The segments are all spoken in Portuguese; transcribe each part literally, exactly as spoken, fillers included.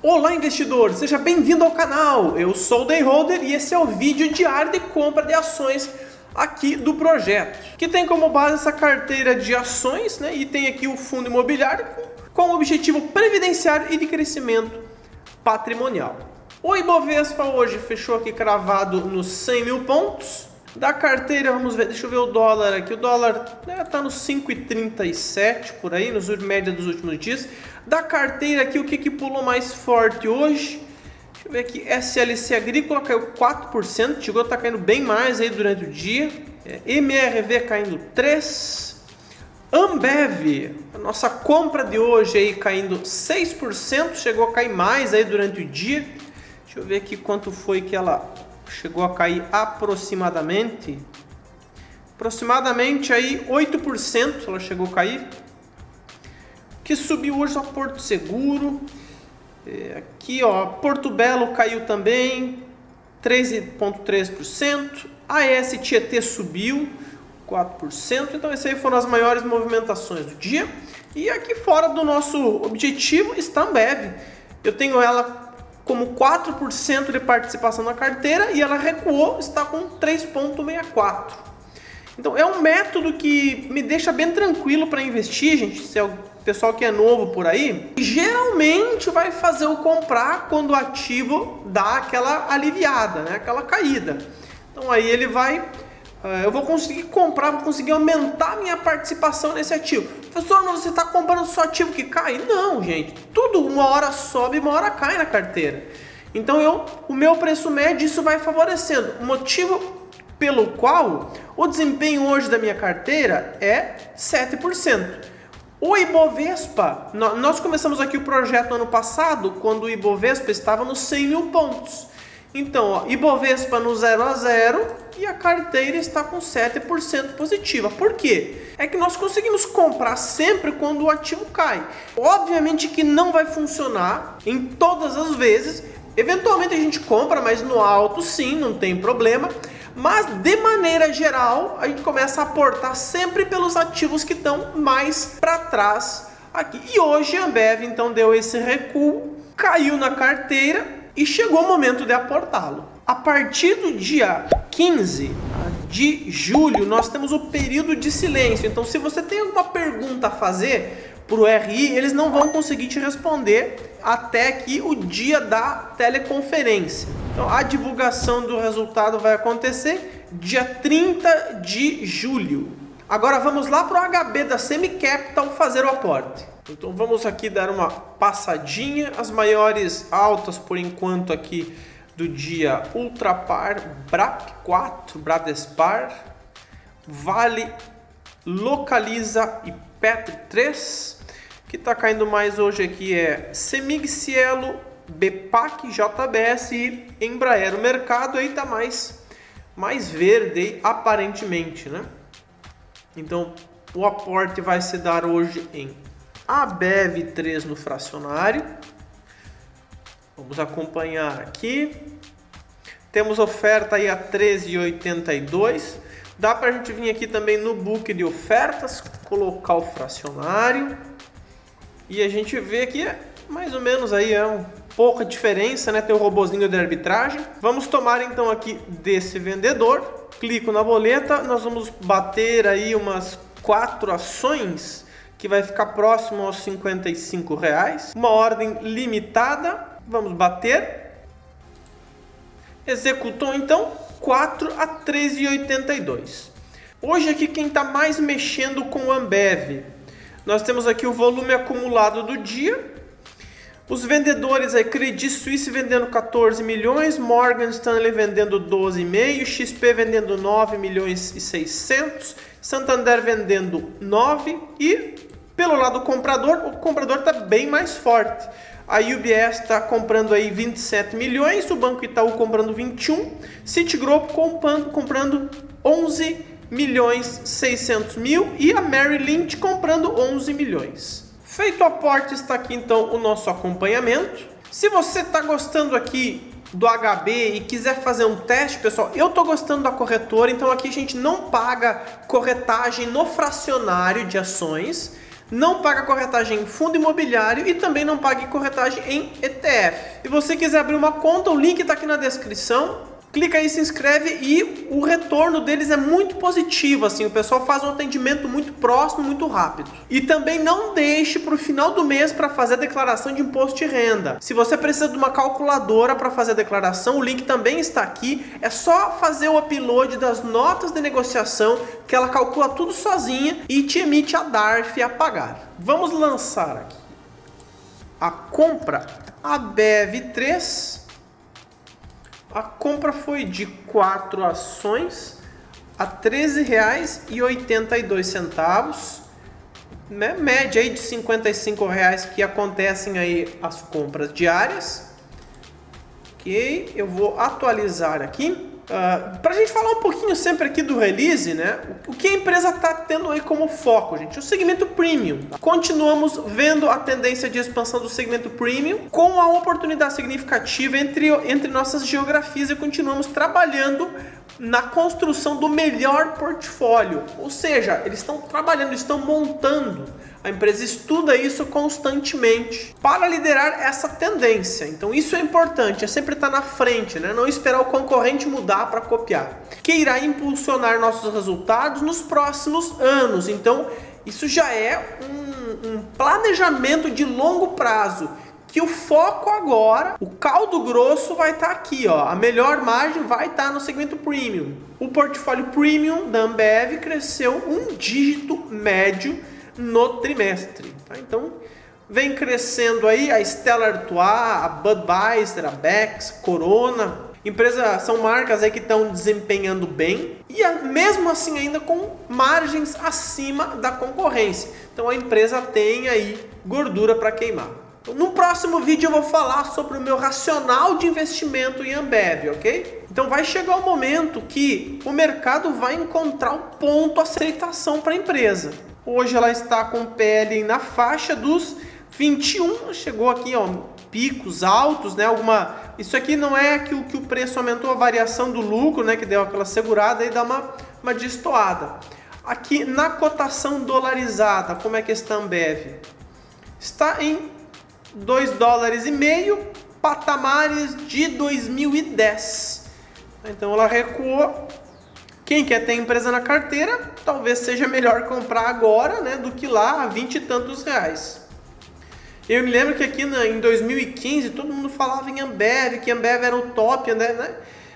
Olá investidor, seja bem-vindo ao canal, eu sou o Dayholder e esse é o vídeo diário de compra de ações aqui do projeto, que tem como base essa carteira de ações, né, e tem aqui o fundo imobiliário com o objetivo previdenciário e de crescimento patrimonial. O Ibovespa hoje fechou aqui cravado nos cem mil pontos. Da carteira, vamos ver, deixa eu ver o dólar aqui, o dólar está né, nos cinco e trinta e sete por aí, nos média dos últimos dias. Da carteira aqui, o que, que pulou mais forte hoje? Deixa eu ver aqui, S L C Agrícola caiu quatro por cento, chegou a estar caindo bem mais aí durante o dia. É, M R V caindo três por cento. Ambev, a nossa compra de hoje aí caindo seis por cento, chegou a cair mais aí durante o dia. Deixa eu ver aqui quanto foi que ela chegou a cair aproximadamente. Aproximadamente aí oito por cento ela chegou a cair. Que subiu hoje a Porto Seguro. É, aqui ó, Porto Belo caiu também três vírgula três por cento. A E S Tietê subiu quatro por cento. Então essas aí foram as maiores movimentações do dia. E aqui fora do nosso objetivo está a Ambev. Eu tenho ela como quatro por cento de participação na carteira e ela recuou, está com três vírgula sessenta e quatro. Então é um método que me deixa bem tranquilo para investir, gente. Se é o pessoal que é novo por aí, geralmente vai fazer o comprar quando o ativo dá aquela aliviada, né? Aquela caída. Então aí ele vai, eu vou conseguir comprar, vou conseguir aumentar minha participação nesse ativo. Professor, mas você está comprando só ativo que cai? Não, gente. Tudo uma hora sobe, uma hora cai na carteira. Então eu, o meu preço médio, isso vai favorecendo. O motivo pelo qual o desempenho hoje da minha carteira é sete por cento. O Ibovespa, nós começamos aqui o projeto no ano passado, quando o Ibovespa estava nos cem mil pontos. Então, ó, Ibovespa no zero a zero e a carteira está com sete por cento positiva. Por quê? É que nós conseguimos comprar sempre quando o ativo cai. Obviamente que não vai funcionar em todas as vezes. Eventualmente a gente compra, mas no alto sim, não tem problema. Mas de maneira geral, a gente começa a aportar sempre pelos ativos que estão mais para trás aqui. E hoje a Ambev então deu esse recuo, caiu na carteira e chegou o momento de aportá-lo. A partir do dia quinze de julho, nós temos o período de silêncio. Então, se você tem alguma pergunta a fazer para o R I, eles não vão conseguir te responder até aqui o dia da teleconferência. Então, a divulgação do resultado vai acontecer dia trinta de julho. Agora, vamos lá para o H B da Semicapital fazer o aporte. Então, vamos aqui dar uma passadinha. As maiores altas, por enquanto, aqui do dia: Ultrapar, B R A P quatro, Bradespar, Vale, Localiza e Petro três. Que está caindo mais hoje aqui é Semig Cielo, B P A C, J B S e Embraer. O mercado aí está mais, mais verde, aparentemente, né? Então, o aporte vai se dar hoje em A B E V três no fracionário. Vamos acompanhar aqui. Temos oferta aí a treze reais e oitenta e dois centavos. Dá para a gente vir aqui também no book de ofertas, colocar o fracionário. E a gente vê que é mais ou menos aí é um pouca diferença, né? Tem o robozinho de arbitragem. Vamos tomar então aqui desse vendedor. Clico na boleta, nós vamos bater aí umas quatro ações que vai ficar próximo aos cinquenta e cinco reais. Uma ordem limitada. Vamos bater. Executou então quatro a treze reais e oitenta e dois centavos. Hoje aqui quem está mais mexendo com o Ambev, nós temos aqui o volume acumulado do dia. Os vendedores aí, Credit Suisse vendendo quatorze milhões, Morgan Stanley vendendo doze vírgula cinco, X P vendendo nove milhões e seiscentos, Santander vendendo nove e pelo lado comprador, o comprador está bem mais forte. A U B S está comprando aí vinte e sete milhões, o Banco Itaú comprando vinte e um, Citigroup comprando, comprando onze milhões e seiscentos mil e a Merrill Lynch comprando onze milhões. Feito o aporte, está aqui então o nosso acompanhamento. Se você está gostando aqui do H B e quiser fazer um teste, pessoal, eu estou gostando da corretora, então aqui a gente não paga corretagem no fracionário de ações. não paga corretagem em fundo imobiliário e também não paga corretagem em E T F. Se você quiser abrir uma conta, o link está aqui na descrição. Clica aí, se inscreve e o retorno deles é muito positivo, assim, o pessoal faz um atendimento muito próximo, muito rápido. E também não deixe para o final do mês para fazer a declaração de imposto de renda. Se você precisa de uma calculadora para fazer a declaração, o link também está aqui. É só fazer o upload das notas de negociação, que ela calcula tudo sozinha e te emite a D A R F a pagar. Vamos lançar aqui a compra A B E V três. A compra foi de quatro ações a treze reais e oitenta e dois centavos, né? Média aí de cinquenta e cinco reais que acontecem aí as compras diárias. Ok, eu vou atualizar aqui. Uh, para a gente falar um pouquinho sempre aqui do release, né? O que a empresa está tendo aí como foco, gente? O segmento premium. Continuamos vendo a tendência de expansão do segmento premium com a oportunidade significativa entre, entre nossas geografias e continuamos trabalhando na construção do melhor portfólio. Ou seja, eles estão trabalhando, estão montando. A empresa estuda isso constantemente para liderar essa tendência. Então isso é importante, é sempre estar na frente, né? Não esperar o concorrente mudar para copiar. Que irá impulsionar nossos resultados nos próximos anos. Então isso já é um, um planejamento de longo prazo. Que o foco agora, o caldo grosso vai estar aqui, ó. A melhor margem vai estar no segmento premium. O portfólio premium da Ambev cresceu um dígito médio no trimestre, tá? Então vem crescendo aí a Stella Artois, a Budweiser, a Beck's, Corona. Empresas são marcas aí que estão desempenhando bem e mesmo assim ainda com margens acima da concorrência. Então a empresa tem aí gordura para queimar. Então, no próximo vídeo eu vou falar sobre o meu racional de investimento em Ambev, ok? Então vai chegar o momento que o mercado vai encontrar o ponto de aceitação para a empresa. Hoje ela está com P L na faixa dos vinte e um, chegou aqui, ó, picos altos, né? Alguma, isso aqui não é que o que o preço aumentou, a variação do lucro, né? Que deu aquela segurada e dá uma uma destoada. Aqui na cotação dolarizada, como é que está a Ambev? Está em dois dólares e meio, patamares de dois mil e dez. Então ela recuou. Quem quer ter empresa na carteira, talvez seja melhor comprar agora, né, do que lá a vinte e tantos reais. Eu me lembro que aqui na, em dois mil e quinze todo mundo falava em Ambev, que Ambev era o top, né?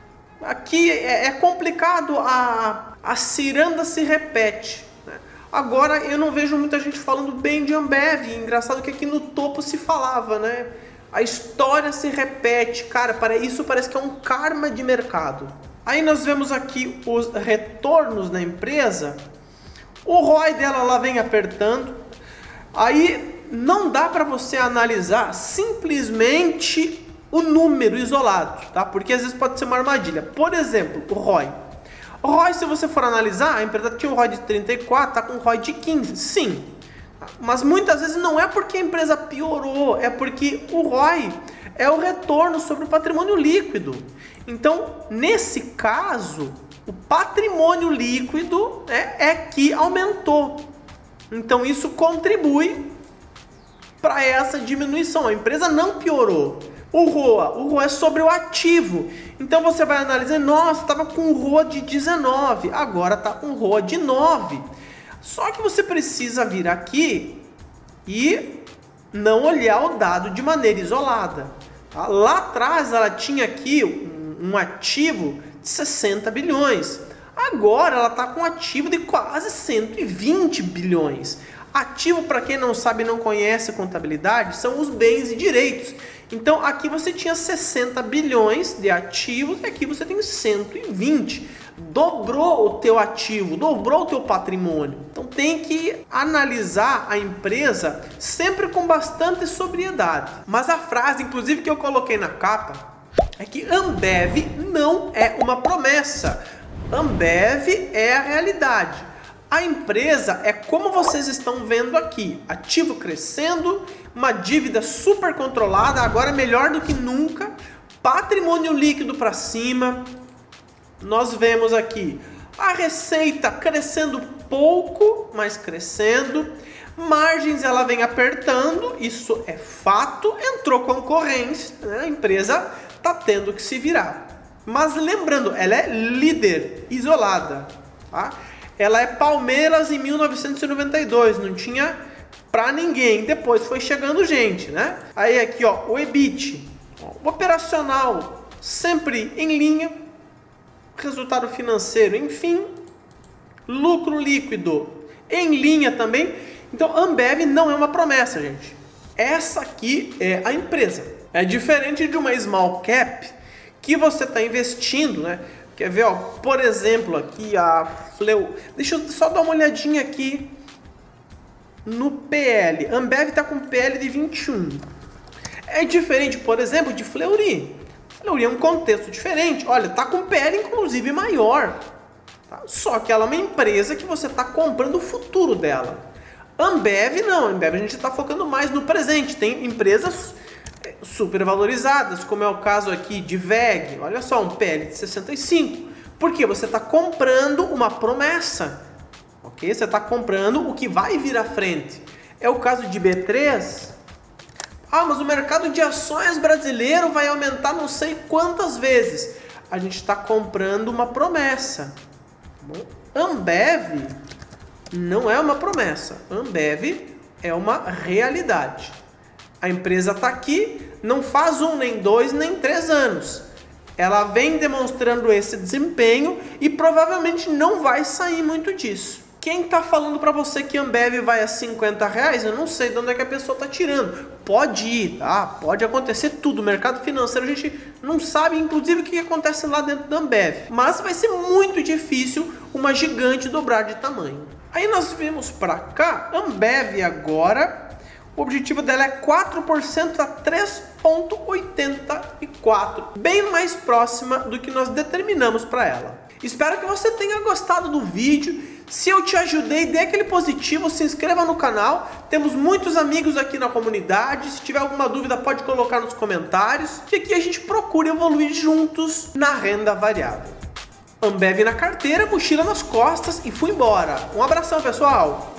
Aqui é, é complicado, a, a ciranda se repete, né? Agora eu não vejo muita gente falando bem de Ambev. Engraçado que aqui no topo se falava, né? A história se repete, cara, para isso parece que é um karma de mercado. Aí nós vemos aqui os retornos da empresa. O R O I dela lá vem apertando. Aí não dá para você analisar simplesmente o número isolado, tá? Porque às vezes pode ser uma armadilha. Por exemplo, o R O I. O R O I, se você for analisar, a empresa tinha um R O I de trinta e quatro, tá com um R O I de quinze. Sim. Mas muitas vezes não é porque a empresa piorou, é porque o R O I é o retorno sobre o patrimônio líquido. Então, nesse caso, o patrimônio líquido é, é que aumentou. Então, isso contribui para essa diminuição. A empresa não piorou. O R O A, o R O A é sobre o ativo. Então, você vai analisar, nossa, estava com um R O A de dezenove, agora está com um R O A de nove. Só que você precisa vir aqui e não olhar o dado de maneira isolada. Tá? Lá atrás, ela tinha aqui um, um ativo de sessenta bilhões. Agora ela está com um ativo de quase cento e vinte bilhões. Ativo, para quem não sabe e não conhece contabilidade, são os bens e direitos. Então aqui você tinha sessenta bilhões de ativos e aqui você tem cento e vinte. Dobrou o teu ativo, dobrou o teu patrimônio. Então tem que analisar a empresa sempre com bastante sobriedade. Mas a frase, inclusive, que eu coloquei na capa é que Ambev não é uma promessa. Ambev é a realidade. A empresa é como vocês estão vendo aqui, ativo crescendo, uma dívida super controlada, agora melhor do que nunca, patrimônio líquido para cima. Nós vemos aqui a receita crescendo pouco, mas crescendo, Margens ela vem apertando, isso é fato, entrou concorrência, né? A empresa está tendo que se virar. Mas lembrando, ela é líder, isolada, tá? Ela é Palmeiras em mil novecentos e noventa e dois, não tinha pra ninguém, depois foi chegando gente, né? Aí aqui, ó, o E B I T, ó, o operacional sempre em linha, resultado financeiro, enfim, lucro líquido em linha também. Então, Ambev não é uma promessa, gente. Essa aqui é a empresa. É diferente de uma small cap que você está investindo, né? Quer ver, ó, por exemplo, aqui a Fleu... Deixa eu só dar uma olhadinha aqui no P L. Ambev está com P L de vinte e um. É diferente, por exemplo, de Fleury. Fleury é um contexto diferente. Olha, está com P L inclusive maior. Tá? Só que ela é uma empresa que você está comprando o futuro dela. Ambev não, Ambev a gente está focando mais no presente. Tem empresas super valorizadas, como é o caso aqui de V E G. Olha só, um P L de sessenta e cinco. Porque você está comprando uma promessa. Ok? Você está comprando o que vai vir à frente. É o caso de B três. Ah, mas o mercado de ações brasileiro vai aumentar não sei quantas vezes. A gente está comprando uma promessa. Ambev não é uma promessa. Ambev é uma realidade. A empresa está aqui, não faz um, nem dois, nem três anos. Ela vem demonstrando esse desempenho e provavelmente não vai sair muito disso. Quem está falando para você que Ambev vai a cinquenta reais, eu não sei de onde é que a pessoa está tirando. Pode ir, tá? Pode acontecer tudo. O mercado financeiro a gente não sabe, inclusive, o que acontece lá dentro da Ambev. Mas vai ser muito difícil uma gigante dobrar de tamanho. Aí nós vimos para cá, Ambev agora, o objetivo dela é quatro por cento a três vírgula oitenta e quatro, bem mais próxima do que nós determinamos para ela. Espero que você tenha gostado do vídeo. Se eu te ajudei, dê aquele positivo, se inscreva no canal. Temos muitos amigos aqui na comunidade. Se tiver alguma dúvida, pode colocar nos comentários. Que aqui a gente procura evoluir juntos na renda variável. Ambev na carteira, mochila nas costas e fui embora. Um abração, pessoal!